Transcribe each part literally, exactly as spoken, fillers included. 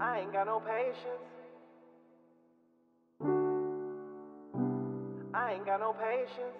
I ain't got no patience. I ain't got no patience.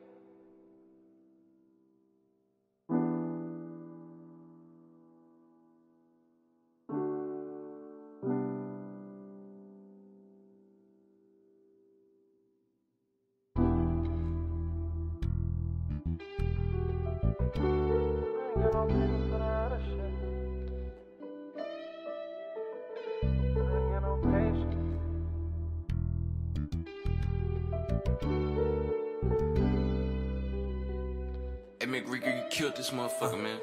Hey, Marko, you killed this motherfucker, man.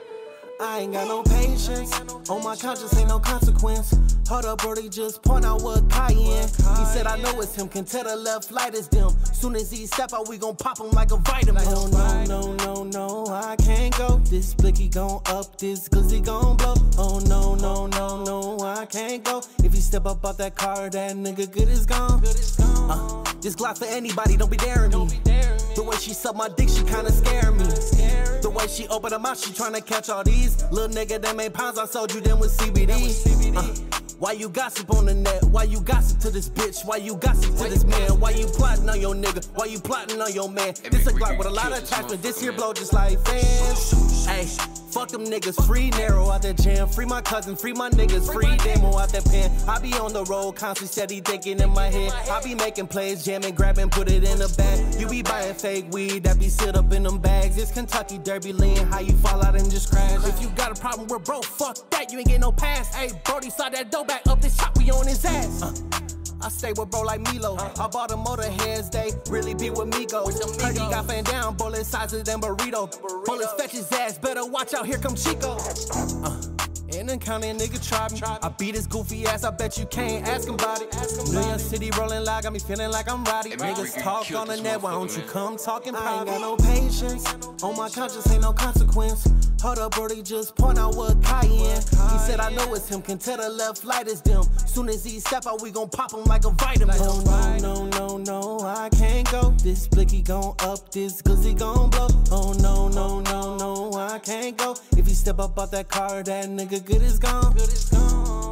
I ain't got no patience. On my conscience ain't no consequence. Hold up, bro, they just point out what cayenne. He said I know it's him, can tell the left light is dim. Soon as he step out, we gon' pop him like a vitamin. No, no, no, no, no, I can't go. This blicky gon' up, this glizzy gon' blow. Oh no, no, no, no, I can't go. If you step up out that car, that nigga good is gone. Uh, this Glock for anybody, don't be daring me. The way she suck my dick, she kinda scare me. The way she open her mouth, she tryna catch all these little nigga that made pounds. I sold you them with C B D. Uh, why you gossip on the net? Why you gossip to this bitch? Why you gossip to this man? Why you plotting on your nigga? Why you plotting on your man? This a Glock with a lot of attachment. This here blow just like fans. Hey, fuck them niggas. Free Narrow out that jam. Free my cousin. Free my niggas. Free Demo out that pen. I be on the road, constantly steady thinking in my head. I be making plays, jamming, grabbing, put it in a bag. You be buying fake weed that be sit up in them bags. It's Kentucky Derby lean. How you fall out and just crash? If you got a problem with bro, fuck that. You ain't get no pass. Hey, Brody slide that dough back up this chop. We on his ass. Uh. I stay with bro like Milo. I bought a motorheads, they really be with Migos. Heard he got fan down, bullet sizes than burrito. Bullets fetch his ass, better watch out, here come Chico. Uh, in the county, a nigga try me. I beat his goofy ass, I bet you can't ask him about it. New York City rolling loud, got me feeling like I'm Roddy. Niggas talk on the net, why don't you come talking private? I ain't got no patience, on my conscience ain't no consequence. Hold up, bro, they just point out what cayenne. He said I know it's him, can tell the left light is dim. Soon as he step out, we gon' pop him like a vitamin. No, no, no, no, no, I can't go. This blicky gon' up, this glizzy gon' blow. Oh no, no, no, no, I can't go. If you step up out that car, that nigga good is gone. Good is gone.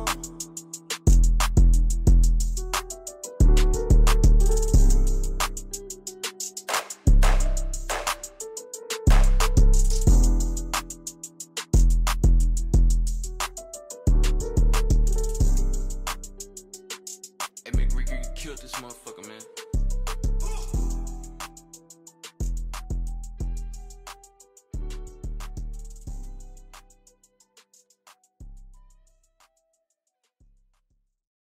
Hey, Marko, you killed this motherfucker, man.